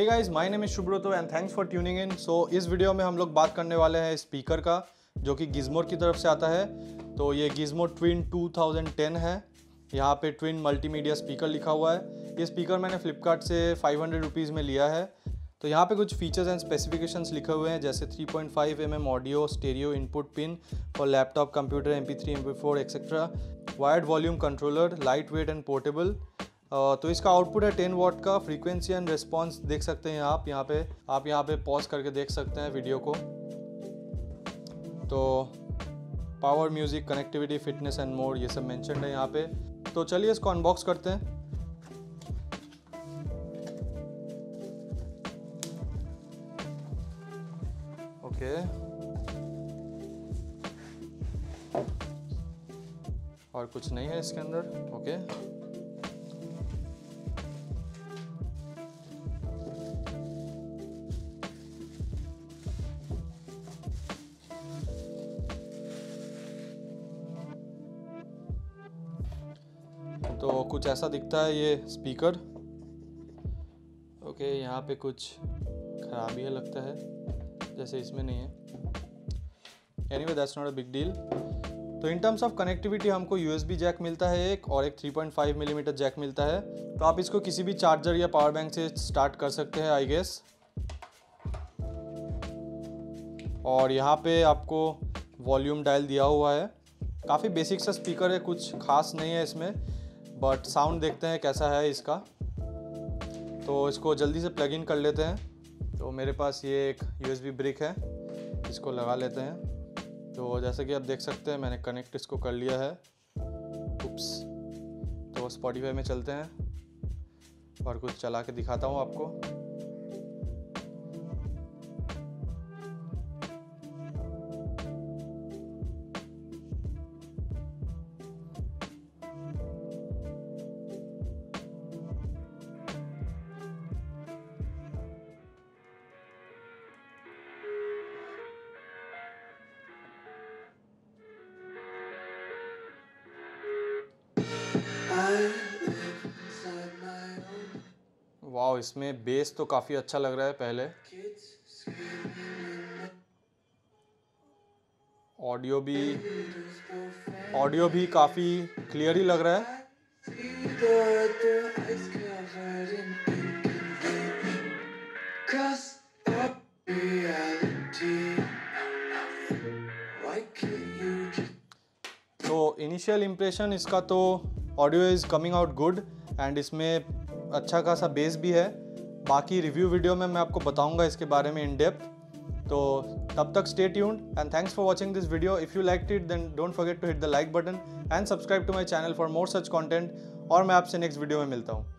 Guys, my name is Shubhrato and thanks for tuning in. So इस video में हम लोग बात करने वाले हैं स्पीकर का, जो कि गिज़मोर की तरफ से आता है। तो ये गिज़मोर ट्विन 2010 है। यहाँ पे ट्विन मल्टीमीडिया स्पीकर लिखा हुआ है। ये स्पीकर मैंने फ्लिपकार्ट से 500 रुपीज़ में लिया है। तो यहाँ पे कुछ फीचर्स एंड स्पेसिफिकेशंस लिखे हुए हैं, जैसे 3.5 mm audio stereo input pin for laptop, computer, MP3, MP4 etcetera, wired volume controller, light weight and portable. तो इसका आउटपुट है 10 वाट का। फ्रीक्वेंसी एंड रिस्पॉन्स देख सकते हैं आप यहाँ पे पॉज करके देख सकते हैं वीडियो को। तो power, music, connectivity, fitness and more, ये सब मेंशन्ड है यहाँ पे। तो चलिए इसको अनबॉक्स करते हैं। ओके, और कुछ नहीं है इसके अंदर। ओके, तो कुछ ऐसा दिखता है ये स्पीकर। ओके, यहाँ पे कुछ खराबी है लगता है, जैसे इसमें नहीं है। Anyway, that's not a big deal. तो इन टर्म्स ऑफ कनेक्टिविटी हमको USB जैक मिलता है एक, और एक 3.5 mm जैक मिलता है। तो आप इसको किसी भी चार्जर या पावर बैंक से स्टार्ट कर सकते हैं, आई गेस। और यहाँ पे आपको वॉल्यूम डायल दिया हुआ है। काफ़ी बेसिक सा स्पीकर है, कुछ खास नहीं है इसमें, बट साउंड देखते हैं कैसा है इसका। तो इसको जल्दी से प्लग इन कर लेते हैं। तो मेरे पास ये एक USB ब्रिक है, इसको लगा लेते हैं। तो जैसे कि आप देख सकते हैं, मैंने कनेक्ट इसको कर लिया है। उप्स। तो स्पॉटिफाई में चलते हैं और कुछ चला के दिखाता हूँ आपको। वाओ, इसमें बेस तो काफ़ी अच्छा लग रहा है। पहले ऑडियो भी काफ़ी क्लियर ही लग रहा है। तो इनिशियल इम्प्रेशन इसका, तो audio is coming out good and इसमें अच्छा खासा बेस भी है। बाकी रिव्यू वीडियो में मैं आपको बताऊंगा इसके बारे में इन डेप्थ। तो तब तक stay tuned and thanks for watching this video. If you liked it then don't forget to hit the like button and subscribe to my channel for more such content. और मैं आपसे next video में मिलता हूँ।